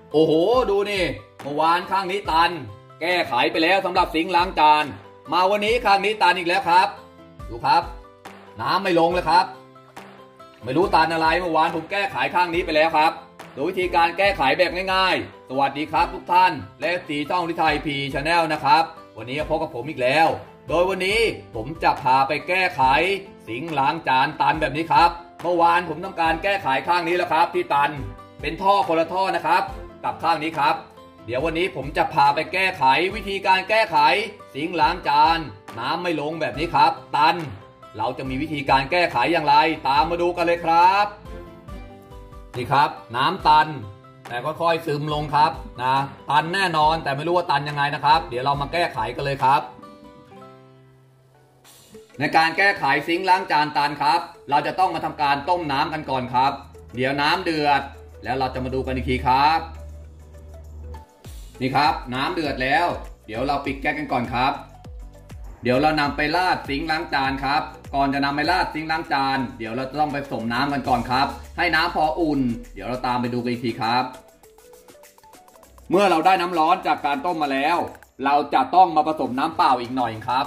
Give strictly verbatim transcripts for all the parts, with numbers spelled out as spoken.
โอ้โหดูนี่เมื่อวานข้างนี้ตันแก้ไขไปแล้วสำหรับซิงค์ล้างจานมาวันนี้ข้างนี้ตันอีกแล้วครับดูครับน้ำไม่ลงเลยครับไม่รู้ตันอะไรเมื่อวานผมแก้ไขข้างนี้ไปแล้วครับโดยวิธีการแก้ไขแบบง่ายๆสวัสดีครับทุกท่านและตีช่องที่ไทยพีชาแนลนะครับวันนี้พบกับผมอีกแล้วโดยวันนี้ผมจะพาไปแก้ไขซิงค์ล้างจานตันแบบนี้ครับเมื่อวานผมทำการแก้ไขข้างนี้แล้วครับที่ตันเป็นท่อคนละท่อนะครับกับข้างนี้ครับเดี๋ยววันนี้ผมจะพาไปแก้ไขวิธีการแก้ไขซิงค์ล้างจานน้ำไม่ลงแบบนี้ครับตันเราจะมีวิธีการแก้ไขอย่างไรตามมาดูกันเลยครับนี่ครับน้ำตันแต่ค่อยๆซึมลงครับนะตันแน่นอนแต่ไม่รู้ว่าตันยังไงนะครับเดี๋ยวเรามาแก้ไขกันเลยครับในการแก้ไขซิงค์ล้างจานตันครับเราจะต้องมาทำการต้มน้ำกันก่อนครับเดี๋ยวน้ำเดือดแล้วเราจะมาดูกันอีกทีครับนี่ครับน้ำเดือดแล้วเดี๋ยวเราปิดแก๊สกันก่อนครับเดี๋ยวเรานำไปราดซิงค์ล้างจานครับก่อนจะนำไปราดซิงค์ล้างจานเดี๋ยวเราต้องไปผสมน้ำกันก่อนครับให้น้ำพออุ่นเดี๋ยวเราตามไปดูกันอีกทีครับเมื่อเราได้น้ำร้อนจากการต้มมาแล้วเราจะต้องมาผสมน้ำเปล่าอีกหน่อยครับ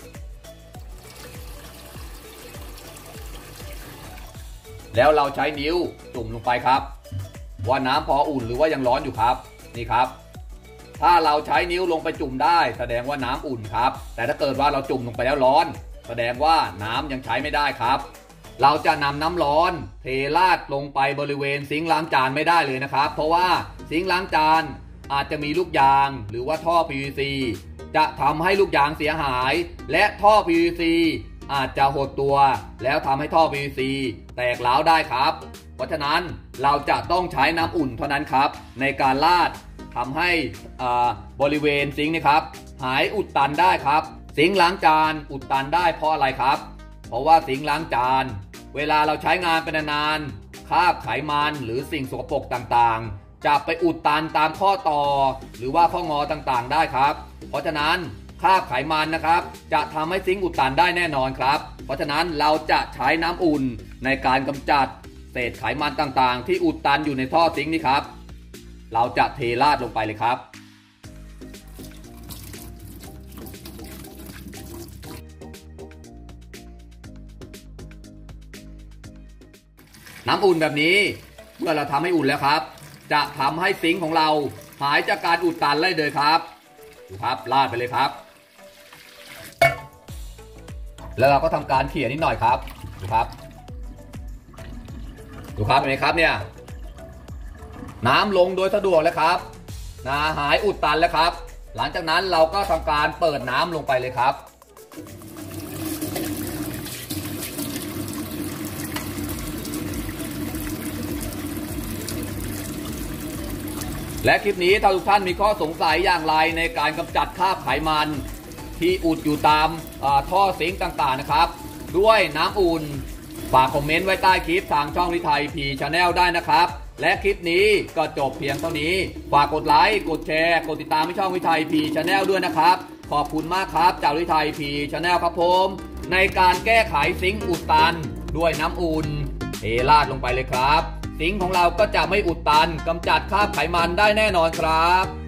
แล้วเราใช้นิ้วจุ่มลงไปครับว่าน้ำพออุ่นหรือว่ายังร้อนอยู่ครับนี่ครับถ้าเราใช้นิ้วลงไปจุ่มได้แสดงว่าน้ำอุ่นครับแต่ถ้าเกิดว่าเราจุ่มลงไปแล้วร้อนแสดงว่าน้ำยังใช้ไม่ได้ครับเราจะนำน้ำร้อนเทราดลงไปบริเวณซิงค์ล้างจานไม่ได้เลยนะครับเพราะว่าซิงค์ล้างจานอาจจะมีลูกยางหรือว่าท่อ พี วี ซี จะทำให้ลูกยางเสียหายและท่อ พี วี ซี อาจจะหดตัวแล้วทำให้ท่อ พี วี ซี แตกร้าวได้ครับเพราะฉะนั้นเราจะต้องใช้น้ำอุ่นเท่านั้นครับในการราดทำให้บริเวณซิงค์นี่ครับหายอุดตันได้ครับซิงค์ล้างจานอุดตันได้เพราะอะไรครับเพราะว่าซิงค์ล้างจานเวลาเราใช้งานเป็นนานๆคราบไขมันหรือสิ่งสกปรกต่างๆจะไปอุดตันตามข้อต่อหรือว่าข้องอต่างๆได้ครับเพราะฉะนั้นคราบไขมันนะครับจะทำให้ซิงค์อุดตันได้แน่นอนครับเพราะฉะนั้นเราจะใช้น้ำอุ่นในการกำจัดเศษไขมันต่างๆที่อุดตันอยู่ในท่อซิงค์นี้ครับเราจะเทราดลงไปเลยครับน้ำอุ่นแบบนี้เมื่อเราทำให้อุ่นแล้วครับจะทำให้ซิงค์ของเราหายจากการอุดตันได้เลยครับดูครับราดไปเลยครับแล้วเราก็ทำการเขี่ยนิดหน่อยครับดูครับดูครับเห็นไหมครับเนี่ยน้ำลงโดยสะดวกแล้วครับนะหายอุดตันแล้วครับหลังจากนั้นเราก็ทำการเปิดน้ำลงไปเลยครับและคลิปนี้ถ้าทุกท่านมีข้อสงสัยอย่างไรในการกำจัดคราบไขมันที่อุดอยู่ตามท่อซิงค์ต่างๆนะครับด้วยน้ำอุ่นฝากคอมเมนต์ไว้ใต้คลิปทางช่องลิไทยพีชาแนลได้นะครับและคลิปนี้ก็จบเพียงเท่านี้ฝากกดไลค์กดแชร์กดติดตามที่ช่องลิไทยพีชาแนลด้วยนะครับขอบคุณมากครับจากลิไทยพีชาแนลครับผมในการแก้ไขซิงค์อุดตันด้วยน้ำอุ่นเทราดลงไปเลยครับซิงค์ของเราก็จะไม่อุดตันกำจัดคราบไขมันได้แน่นอนครับ